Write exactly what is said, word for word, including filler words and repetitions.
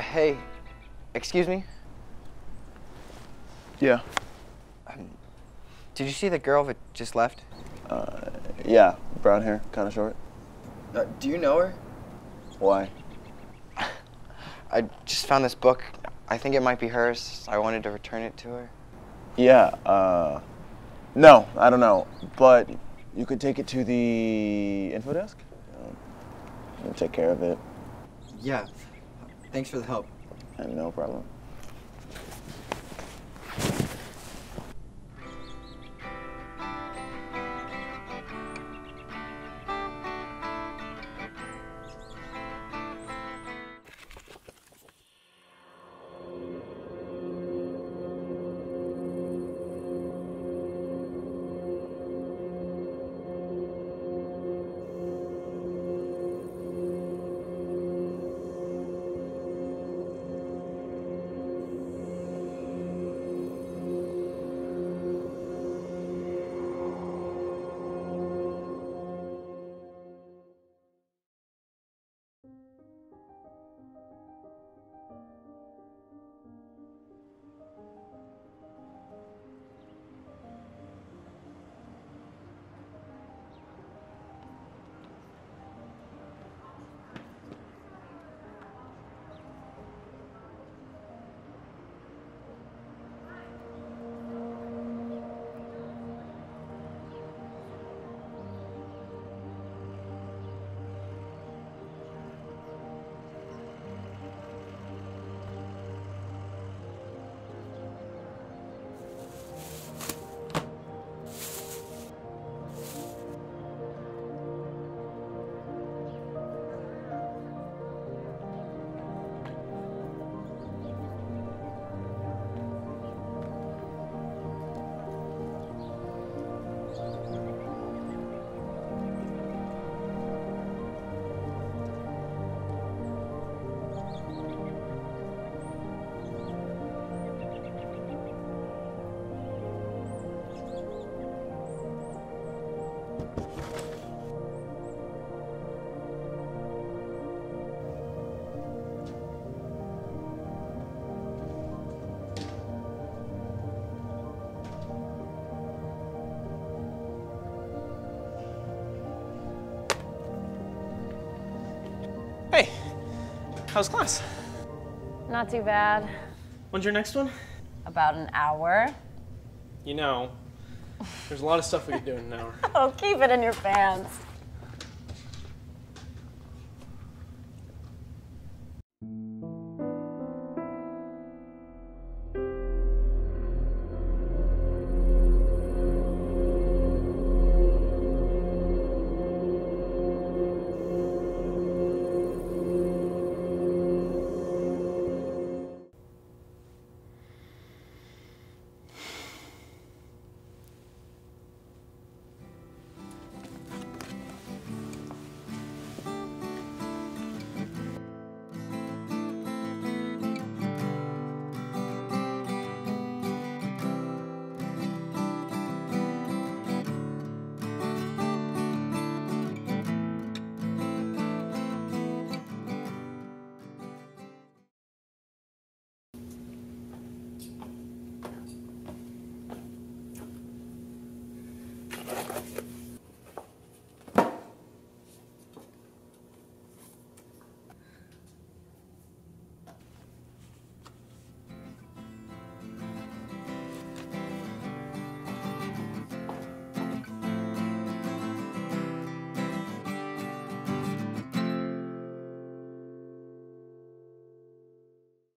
Hey, excuse me? Yeah. Um, did you see the girl that just left? Uh, yeah, brown hair, kind of short. Uh, do you know her? Why? I just found this book. I think it might be hers. I wanted to return it to her. Yeah, uh, no, I don't know, but you could take it to the info desk. Um, we'll take care of it. Yeah, thanks for the help. And no problem. Hey, how's class? Not too bad. When's your next one? About an hour. You know, there's a lot of stuff we could do in an hour. Oh, keep it in your pants.